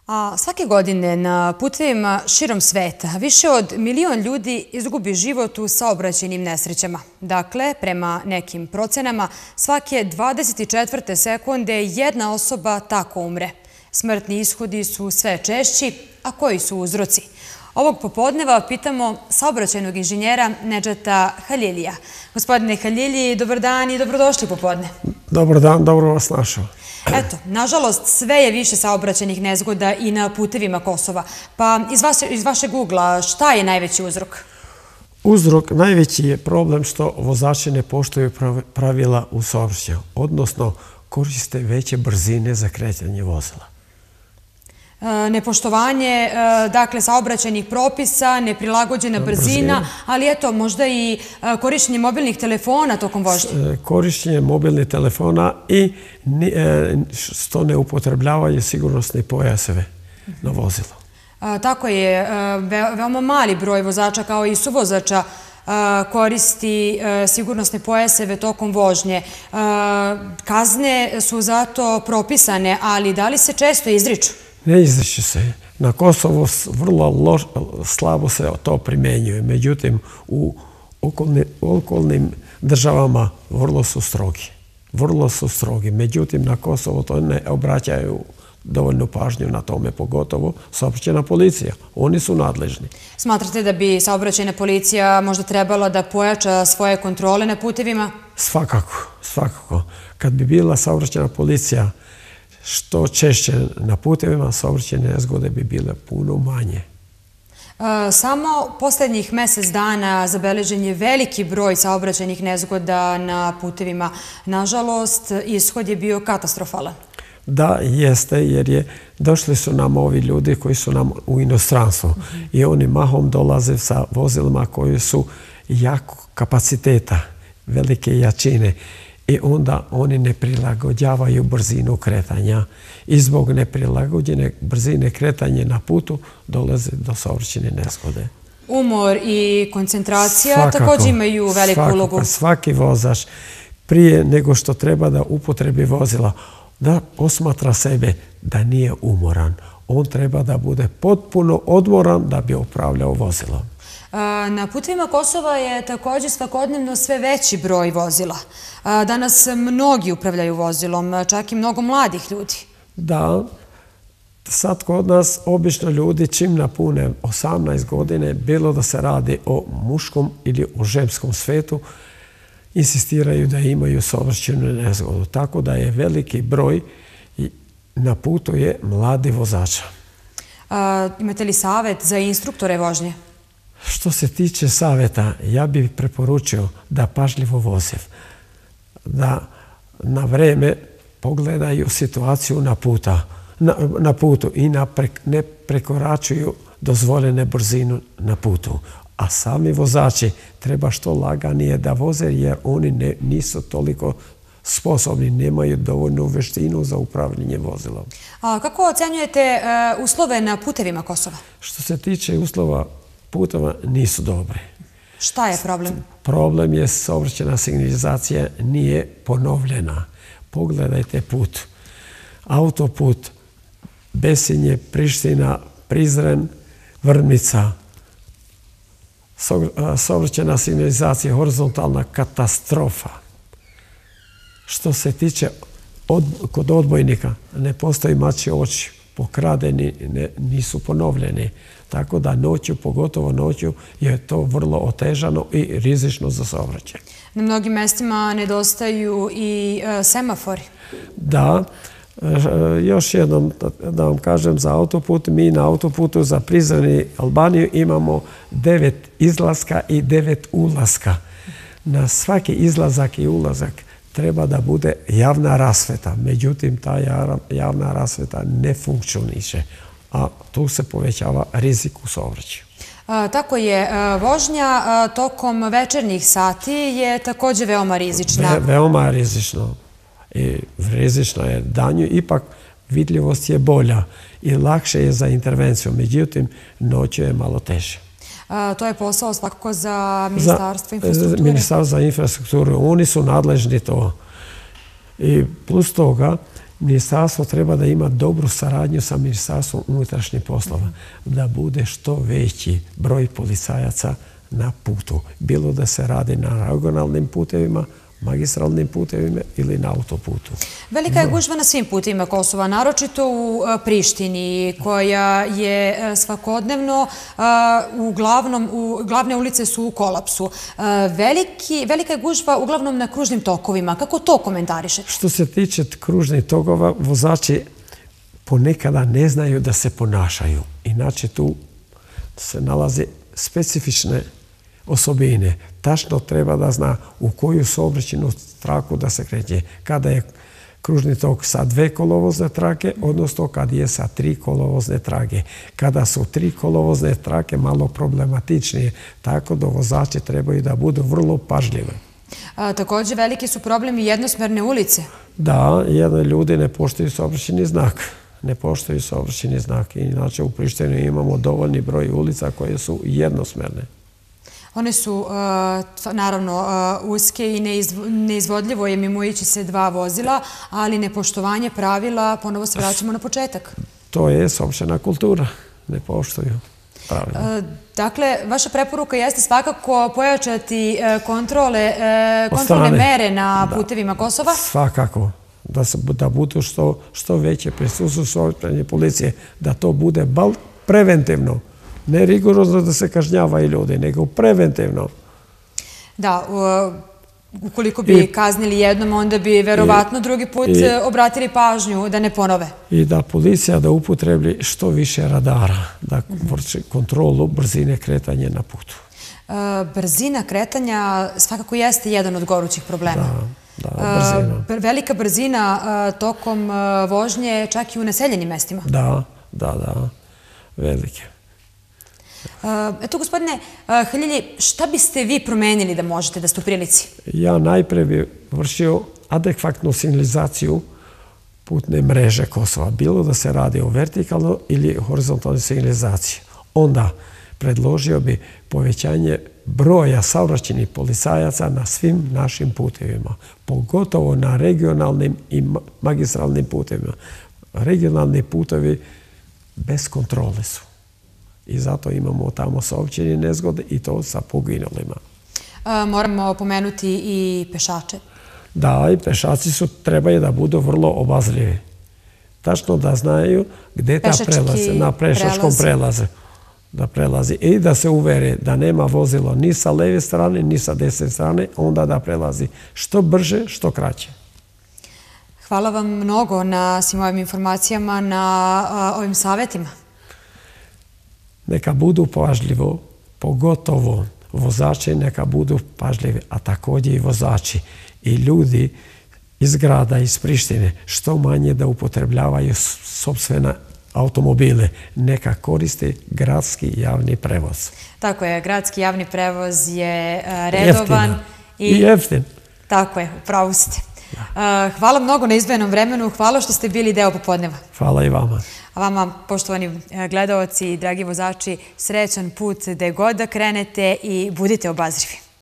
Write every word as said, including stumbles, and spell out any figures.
A svake godine na putevima širom sveta više od milion ljudi izgubi život u saobraćajnim nesrećama. Dakle, prema nekim procenama, svake dvadeset četvrte sekunde jedna osoba tako umre. Smrtni ishodi su sve češći, a koji su uzroci? Ovog popodneva pitamo saobraćajnog inženjera Nedžeta Haljilija. Gospodine Haljilji, dobar dan i dobrodošli popodne. Dobar dan, dobro vas našao. Eto, nažalost, sve je više saobraćajnih nezgoda i na putevima Kosova. Pa iz vašeg ugla, šta je najveći uzrok? Uzrok najveći je problem što vozači ne poštuju pravila u saobraćaju, odnosno koriste veće brzine za kretanje vozila. Nepoštovanje, dakle, saobraćajnih propisa, neprilagođena brzina, ali eto, možda i korištenje mobilnih telefona tokom vožnje. Korištenje mobilnih telefona i što ne upotrebljavaju sigurnosne pojaseve na vozilu. Tako je, veoma mali broj vozača kao i suvozača koristi sigurnosne pojaseve tokom vožnje. Kazne su zato propisane, ali da li se često izriču? Ne izriče se. Na Kosovu vrlo slabo se to primenjuje. Međutim, u okolnim državama vrlo su strogi. Vrlo su strogi. Međutim, na Kosovu to ne obraćaju dovoljnu pažnju na tome, pogotovo saobraćajna policija. Oni su nadležni. Smatrate da bi saobraćajna policija možda trebala da pojača svoje kontrole na putevima? Svakako, svakako. Kad bi bila saobraćajna policija što češće na putevima, saobraćajne nezgode bi bile puno manje. Samo posljednjih mjesec dana zabeležen je veliki broj saobraćajnih nezgoda na putevima. Nažalost, ishod je bio katastrofalan. Da, jeste, jer je došli su nam ovi ljudi koji su nam u inostranstvu i oni mahom dolaze sa vozilima koji su jako kapaciteta, velike jačine. I onda oni ne prilagođavaju brzinu kretanja. I zbog neprilagođene brzine kretanja na putu dolaze do saobraćajne nezgode. Umor i koncentracija također imaju veliku ulogu. Svaki vozač prije nego što treba da upotrebi vozila, da posmatra sebe da nije umoran. On treba da bude potpuno odmoran da bi upravljao vozilom. Na putevima Kosova je također svakodnevno sve veći broj vozila. Danas mnogi upravljaju vozilom, čak i mnogo mladih ljudi. Da, sad kod nas obično ljudi čim napune osamnaest godine, bilo da se radi o muškom ili o ženskom svetu, insistiraju da imaju saobraćajnu nezgodu. Tako da je veliki broj na putu je mladi vozača. Imate li savjet za instruktore vožnje? Što se tiče savjeta, ja bih preporučio da pažljivo voze, da na vreme pogledaju situaciju na, puta, na, na putu i na pre, ne prekoračuju dozvoljene brzinu na putu. A sami vozači treba što laganije da voze jer oni ne, nisu toliko sposobni, nemaju dovoljnu veštinu za upravljanje vozilom. A kako ocenjujete uh, uslove na putevima Kosova? Što se tiče uslova putova nisu dobre. Šta je problem? Problem je saobraćajna signalizacija nije ponovljena. Pogledajte put. Autoput Besinje, Priština, Prizren, Vrmica. Saobraćajna signalizacija je horizontalna katastrofa. Što se tiče od, kod odbojnika, ne postoji mači oči, pokradeni, ne, nisu ponovljeni. Tako da noću, pogotovo noću, je to vrlo otežano i rizično za saobraćaj. Na mnogim mestima nedostaju i e, semafori. Da, e, još jednom da vam kažem za autoput. Mi na autoputu za Prizren i Albaniju imamo devet izlaska i devet ulaska. Na svaki izlazak i ulazak treba da bude javna rasveta. Međutim, ta javna rasveta ne funkcioniše. A tu se povećava rizik u saobraćaju. Tako je, vožnja tokom večernjih sati je također veoma rizična. Ve, veoma rizično. I rizično je danju, ipak vidljivost je bolja i lakše je za intervenciju. Međutim, noću je malo teže. To je posao svakako za Ministarstvo infrastrukture. Za Ministarstvo za infrastrukturu. Oni su nadležni to. I plus toga Ministarstvo treba da ima dobru saradnju sa Ministarstvom unutrašnjih poslova, da bude što veći broj policajaca na putu. Bilo da se radi na regionalnim putevima, magistralnim putevima ili na autoputu. Velika je gužva na svim putevima Kosova, naročito u Prištini, koja je svakodnevno, uglavnom, glavne ulice su u kolapsu. Velika je gužva uglavnom na kružnim tokovima. Kako to komentarišete? Što se tiče kružnih tokova, vozači ponekada ne znaju da se ponašaju. Inače tu se nalaze specifične osobine. Tačno treba da zna u koju saobraćajnu traku da se kreće. Kada je kružni tok sa dve kolovozne trake, odnosno kad je sa tri kolovozne trake. Kada su tri kolovozne trake malo problematičnije, tako da vozači trebaju da budu vrlo pažljivi. Također veliki su problemi jednosmerne ulice. Da, jedne ljudi ne poštuju saobraćajni znak. Ne poštuju saobraćajni znak. Inače u Prištini imamo dovoljni broj ulica koje su jednosmerne. One su, naravno, uske i neizvodljivo je mimo ići se dva vozila, ali nepoštovanje pravila, ponovo se vraćamo na početak. To je saobraćajna kultura. Ne poštuju pravila. Dakle, vaša preporuka jeste svakako pojačati kontrole, kontrolne mere na putevima Kosova? Svakako. Da budu što veće prisustvo saobraćajne policije, da to bude bar preventivno. Ne rigorozno da se kažnjavaju ljudi, nego preventivno. Da, ukoliko bi kaznili jednom, onda bi verovatno drugi put obratili pažnju da ne ponove. I da policija da upotrebi što više radara, da vrši kontrolu brzine kretanja na putu. Brzina kretanja svakako jeste jedan od gorućih problema. Da, da, brzina. Velika brzina tokom vožnje čak i u naseljenim mestima. Da, da, da, velike. Eto, gospodine Haljilji, šta biste vi promenili da možete da ste u prilici? Ja najpre bih vršio adekvatnu signalizaciju putne mreže Kosova. Bilo da se radi o vertikalnoj ili horizontalnoj signalizaciji. Onda predložio bi povećanje broja saobraćajnih policajaca na svim našim putevima, pogotovo na regionalnim i magistralnim putevima. Regionalni putevi bez kontrole su. I zato imamo tamo saobraćajne nezgode i to sa poginulima. Moramo pomenuti i pešače. Da, i pešaci su trebaju da budu vrlo obazrivi. Tačno da znaju gde ta prelaze, na pešačkom prelaze. Da prelazi i da se uvere da nema vozilo ni sa leve strane, ni sa desne strane, onda da prelazi što brže, što kraće. Hvala vam mnogo na svim ovim informacijama, na ovim savjetima. Neka budu pažljivo, pogotovo vozači neka budu pažljivi, a također i vozači i ljudi iz grada, iz Prištine, što manje da upotrebljavaju sopstvene automobile, neka koriste gradski javni prevoz. Tako je, gradski javni prevoz je redovan i jeftin. Tako je, upravo ste. Hvala mnogo na izdvojenom vremenu, hvala što ste bili deo popodneva. Hvala i vama. A vama, poštovani gledalci i dragi vozači, srećan put gde god da krenete i budite obazrivi.